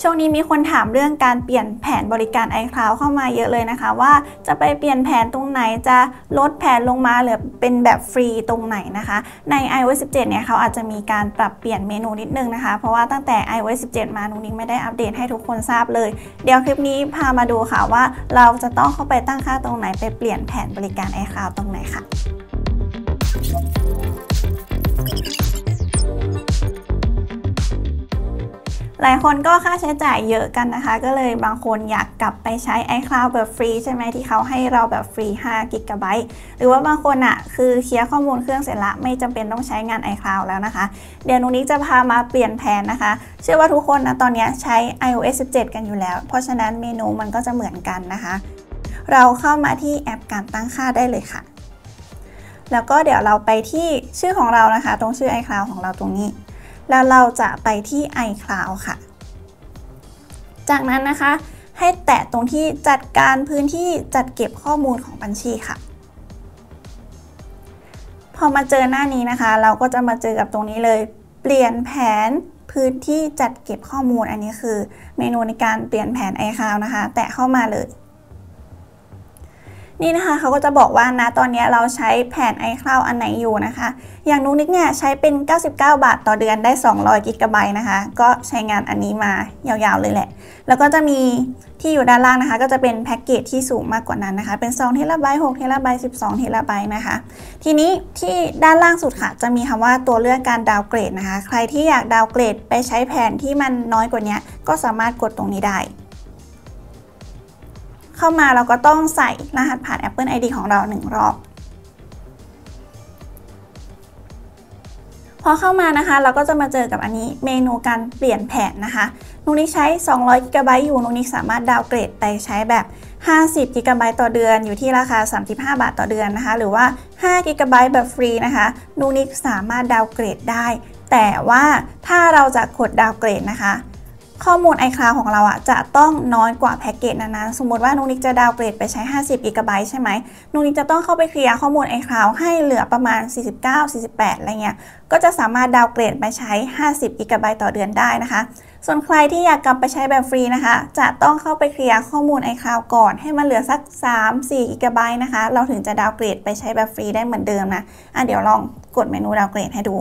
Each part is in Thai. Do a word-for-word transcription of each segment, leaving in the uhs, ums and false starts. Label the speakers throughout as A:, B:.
A: ช่วงนี้มีคนถามเรื่องการเปลี่ยนแผนบริการ iCloud เข้ามาเยอะเลยนะคะว่าจะไปเปลี่ยนแผนตรงไหนจะลดแผนลงมาหรือเป็นแบบฟรีตรงไหนนะคะใน ไอ โอ เอส สิบเจ็ดเนี่ยเขาอาจจะมีการปรับเปลี่ยนเมนูนิดนึงนะคะเพราะว่าตั้งแต่ ไอ โอ เอส สิบเจ็ดมานุนิงไม่ได้อัปเดตให้ทุกคนทราบเลยเดี๋ยวคลิปนี้พามาดูค่ะว่าเราจะต้องเข้าไปตั้งค่าตรงไหนไปเปลี่ยนแผนบริการ iCloud ตรงไหนค่ะหลายคนก็ค่าใช้จ่ายเยอะกันนะคะก็เลยบางคนอยากกลับไปใช้ iCloud แบบฟรีใช่ไหมที่เขาให้เราแบบฟรีห้ากิกะไบต์หรือว่าบางคนอ่ะคือเคลียร์ข้อมูลเครื่องเสร็จละไม่จำเป็นต้องใช้งาน iCloud แล้วนะคะเดี๋ยวนุนิกจะพามาเปลี่ยนแผนนะคะเชื่อว่าทุกคนนะตอนนี้ใช้ ไอ โอ เอส สิบเจ็ด กันอยู่แล้วเพราะฉะนั้นเมนูมันก็จะเหมือนกันนะคะเราเข้ามาที่แอปการตั้งค่าได้เลยค่ะแล้วก็เดี๋ยวเราไปที่ชื่อของเรานะคะตรงชื่อ iCloud ของเราตรงนี้แล้วเราจะไปที่ iCloud ค่ะจากนั้นนะคะให้แตะตรงที่จัดการพื้นที่จัดเก็บข้อมูลของบัญชีค่ะพอมาเจอหน้านี้นะคะเราก็จะมาเจอกับตรงนี้เลยเปลี่ยนแผนพื้นที่จัดเก็บข้อมูลอันนี้คือเมนูในการเปลี่ยนแผน iCloud นะคะแตะเข้ามาเลยนี่นะคะเขาก็จะบอกว่านะตอนนี้เราใช้แผน iCloud อันไหนอยู่นะคะอย่างนุนิกเนี่ยใช้เป็นเก้าสิบเก้าบาทต่อเดือนได้สองร้อยกิกะไบต์นะคะก็ใช้งานอันนี้มายาวๆเลยแหละแล้วก็จะมีที่อยู่ด้านล่างนะคะก็จะเป็นแพ็กเกจที่สูงมากกว่านั้นนะคะเป็นสองเทราไบต์หกเทราไบต์สิบสองเทราไบต์นะคะทีนี้ที่ด้านล่างสุดค่ะจะมีคำว่าตัวเลือกการดาวเกรดนะคะใครที่อยากดาวเกรดไปใช้แผนที่มันน้อยกว่านี้ก็สามารถกดตรงนี้ได้เข้ามาเราก็ต้องใส่รหัสผ่าน Apple ไอ ดี ของเราหนึ่งรอบพอเข้ามานะคะเราก็จะมาเจอกับอันนี้เมนูการเปลี่ยนแผนนะคะนุนิกใช้สองร้อยกิกะไบต์อยู่นุนิกสามารถดาวเกรดไปใช้แบบห้าสิบกิกะไบต์ต่อเดือนอยู่ที่ราคาสามสิบห้าบาทต่อเดือนนะคะหรือว่าห้ากิกะไบต์แบบฟรีนะคะนุนิกสามารถดาวเกรดได้แต่ว่าถ้าเราจะกดดาวเกรดนะคะข้อมูล iCloud ของเราอ่ะจะต้องน้อยกว่าแพ็กเกจนั้นๆสมมติว่านุนิกจะดาวเกรดไปใช้ห้าสิบกิกะไบต์ใช่ไหมนุนิกจะต้องเข้าไปเคลียร์ข้อมูล iCloud ให้เหลือประมาณสี่สิบเก้า สี่สิบแปดอะไรเงี้ยก็จะสามารถดาวเกรดไปใช้ห้าสิบกิกะไบต์ต่อเดือนได้นะคะส่วนใครที่อยากกลับไปใช้แบบฟรีนะคะจะต้องเข้าไปเคลียร์ข้อมูล iCloud ก่อนให้มันเหลือสัก สาม สี่กิกะไบต์นะคะเราถึงจะดาวเกรดไปใช้แบบฟรีได้เหมือนเดิมนะอ่ะเดี๋ยวลองกดเมนูดาวเกรดให้ดู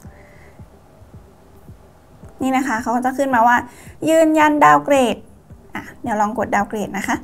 A: นี่นะคะเขาจะขึ้นมาว่ายืนยันดาวเกรดอ่ะเดี๋ยวลองกดดาวเกรดนะคะ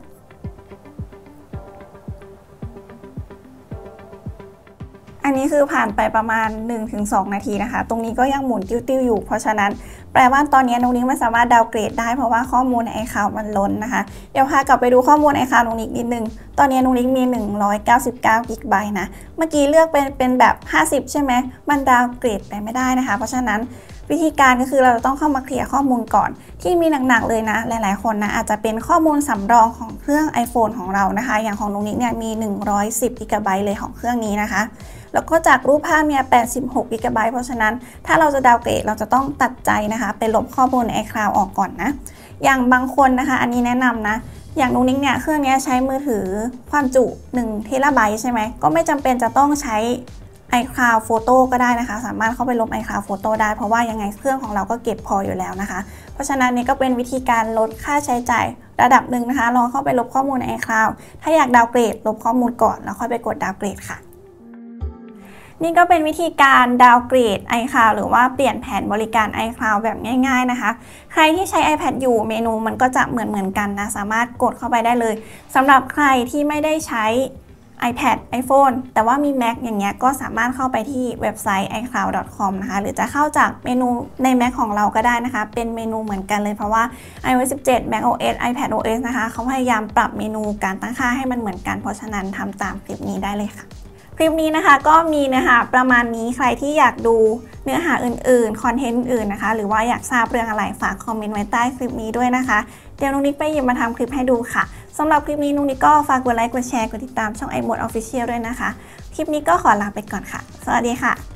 A: อันนี้คือผ่านไปประมาณ หนึ่งถึงสอง นาทีนะคะตรงนี้ก็ยังหมุนติ้วๆอยู่เพราะฉะนั้นแปลว่าตอนนี้นุนิกไม่สามารถดาวเกรดได้เพราะว่าข้อมูลใน iCloud มันล้นนะคะเดี๋ยวพากลับไปดูข้อมูล iCloud นุนิกนิดนึงตอนนี้นุนิกมีหนึ่งร้อยเก้าสิบเก้ากิกะไบต์นะเมื่อกี้เลือกเป็นเป็นแบบห้าสิบใช่ไหมมันดาวเกรดไปไม่ได้นะคะเพราะฉะนั้นวิธีการก็คือเราจะต้องเข้ามาเคลียร์ข้อมูลก่อนที่มีหนักๆเลยนะหลายๆคนนะอาจจะเป็นข้อมูลสำรองของเครื่อง iPhone ของเรานะคะอย่างของนุนิกเนี่ยมีหนึ่งร้อยสิบกิกะไบต์เลยของเครื่องนี้นะคะแล้วก็จากรูปภาพเนี่ยแปดสิบหกกิกะไบต์เพราะฉะนั้นถ้าเราจะดาวเกรดเราจะต้องตัดใจนะคะไปลบข้อมูลใน iCloud ออกก่อนนะอย่างบางคนนะคะอันนี้แนะนำนะอย่างนุนิกเนี่ยเครื่องนี้ใช้มือถือความจุหนึ่งเทราไบต์ใช่ไหมก็ไม่จำเป็นจะต้องใช้ iCloud Photo ก็ได้นะคะสามารถเข้าไปลบ iCloud Photo ได้เพราะว่ายังไงเครื่องของเราก็เก็บพออยู่แล้วนะคะเพราะฉะนั้นนี่ก็เป็นวิธีการลดค่าใช้จ่ายระดับหนึ่งนะคะลองเข้าไปลบข้อมูลใน iCloud ถ้าอยากดาวเกรดลบข้อมูลก่อนแล้วค่อยไปกดดาวเกรดค่ะนี่ก็เป็นวิธีการดาวเกรด iCloud หรือว่าเปลี่ยนแผนบริการ iCloud แบบง่ายๆนะคะใครที่ใช้ iPad อยู่เมนูมันก็จะเหมือนๆกันนะสามารถกดเข้าไปได้เลยสำหรับใครที่ไม่ได้ใช้iPad iPhone แต่ว่ามี Mac อย่างเงี้ยก็สามารถเข้าไปที่เว็บไซต์ ไอคลาวด์ ดอท คอม นะคะหรือจะเข้าจากเมนูใน Mac ของเราก็ได้นะคะเป็นเมนูเหมือนกันเลยเพราะว่า ไอ โอ เอส สิบเจ็ด macOS iPadOS นะคะเขาพยายามปรับเมนูการตั้งค่าให้มันเหมือนกันเพราะฉะนั้นทำตามคลิปนี้ได้เลยค่ะคลิปนี้นะคะก็มีเนื้อหาประมาณนี้ใครที่อยากดูเนื้อหาอื่นๆคอนเทนต์อื่นนะคะหรือว่าอยากทราบเรื่องอะไรฝากคอมเมนต์ไว้ใต้คลิปนี้ด้วยนะคะเดี๋ยวนุนิกไปหยิบมาทำคลิปให้ดูค่ะสำหรับคลิปนี้นุนิกก็ฝากกดไลค์กดแชร์กดติดตามช่อง iMode Official ด้วยนะคะคลิปนี้ก็ขอลาไปก่อนค่ะสวัสดีค่ะ